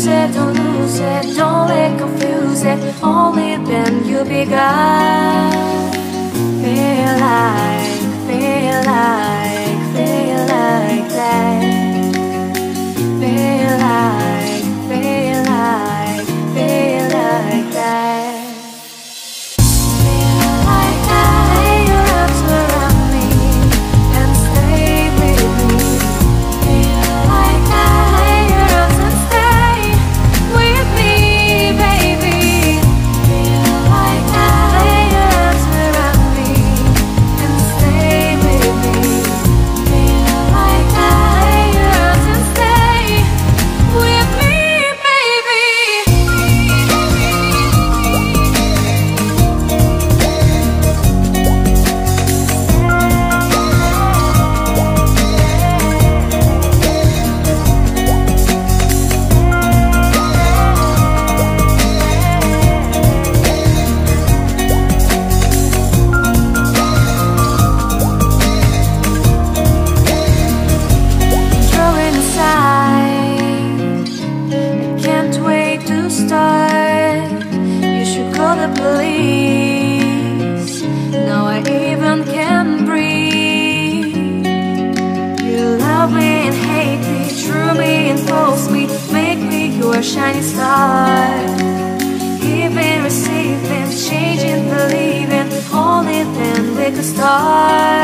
use it, don't lose it, don't let confuse it. Only then you begun. Feel like, feel like, feel like that. Feel like, feel like, feel like that. Feel like that. Lay your arms around me and stay with me. Feel like that. Lay your arms and stay with me, baby. Feel like that. Lay your arms around me and stay with me. Feel like that. Lay your arms and stay with me, baby. Drawing aside, I can't wait to start. You should call the police. Now I even can't breathe. You love me and hate me, true me and false me, make me your shining star. Giving, receiving, changing, believing, only then we could start.